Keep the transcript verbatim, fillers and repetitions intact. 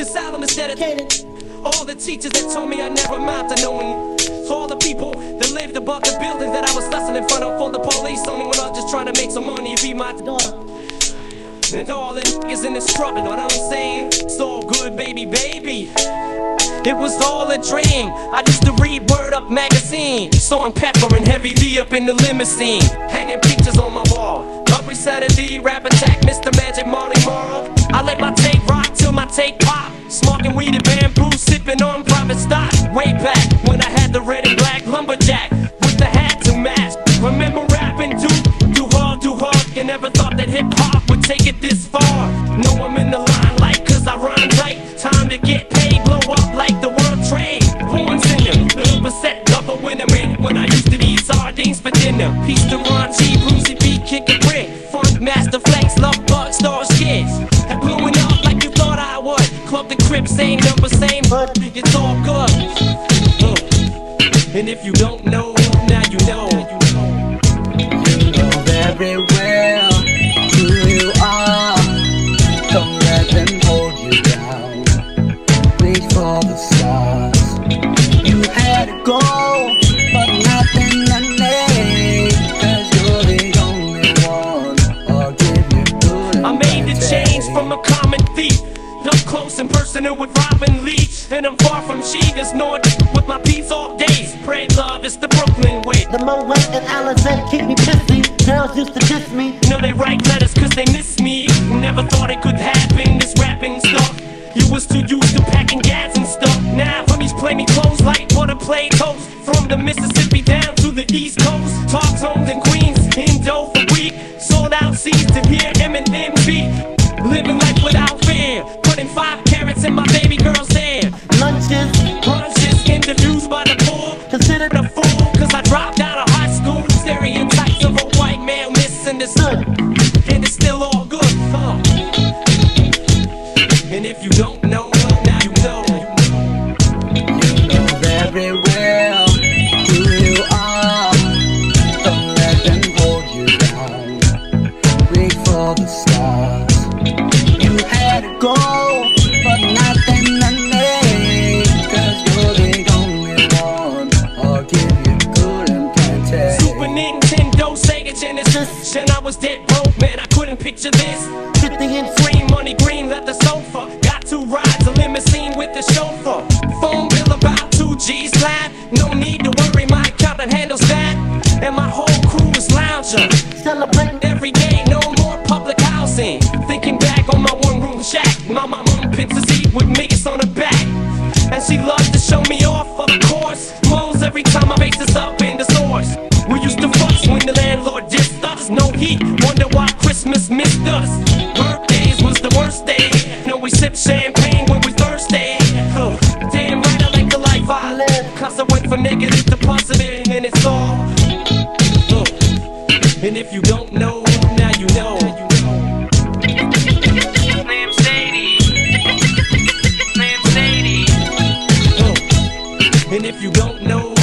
This album is dedicated to all the teachers that told me I never amount to knowing. To all the people that lived above the building that I was hustling in front of. For the police only when I was just trying to make some money and be my daughter. And all the niggas in the struggle, know what I'm saying? It's all good, baby, baby. It was all a dream. I used to read Word Up magazine, sawing pepper and Heavy D up in the limousine, hanging pictures on my wall. Every Saturday, Rap Attack, Mister Magic, Marley Marl. I let my tape rock till my tape pop. Smoking weed and bamboo, sipping on private stock. Way back when I had the red and black lumberjack with the hat to match. Remember rapping, do, do hard, do hard. You never thought that hip hop would take it this far. Know I'm in the limelight cause I rhyme right. Time to get paid, blow up like the World Trade. Born singer, little percent double winner man. When I used to eat sardines for dinner. Peace to Ron G, Brucey B, Kick a Brick. Funk Master Flex, Love Bug, Star Skids. And blowing up like you thought I would. Club the Crip, same number, same hood. It's all good. Uh. And if you don't know, now you know. You know very well who you are. Don't let them hold you down. Reach for the stars. You had to go, but nothing to name. Cause you're the only one. I'll give you good. I made the change from a common thief. Up close and personal with Robin Leach. And I'm far from Sheegas, nor with my peace all days. Pray love, it's the Brooklyn way. The Moet and Alizé keep me pissy. Girls used to diss me. You know they write letters cause they miss me. Never thought it could happen, this rapping stuff. You was too used to packing gas and stuff. Now homies play me close like water play toast. From the Mississippi down to the East Coast. Talk zones in Queens, in dough for week. Sold out seats to hear Eminem beat. Living life without fear. Putting five carats in my baby girl's hair. Lunches, brunches, interviews by the poor. Considered a fool cause I dropped out of high school. Stereotypes of a white male misunderstood. And it's still all good, huh? And if you don't know, now you know. You know very well who you are. Don't let them hold you down. Reach for the stars. You had to go, but nothing to name. Cause you're the only one. I'll give you good and plenty. Super Nintendo, Sega Genesis. And I was dead broke, man, I couldn't picture this. fifty inch Free money, green leather sofa. Got two rides, a limousine with the chauffeur. Phone bill about two G's flat. No need to worry, my accountant handles that. And my whole crew is lounger. celebrating Every day, no more public housing. Thinking back on my one room shack. My mama pins a seat with Migas on her back. And she loves to show me off, of course. Moles every time my face is up in the source. We used to fuss when the landlord dissed us. No heat, wonder why Christmas missed us. Birthdays was the worst day. No, we sip champagne when we thirsty. Oh, damn right, I like the life I live. Cause I went from negative to positive, and it's all. Oh. And if you don't know, now you know. Slim Shady. Slim Shady. Oh. And if you don't know,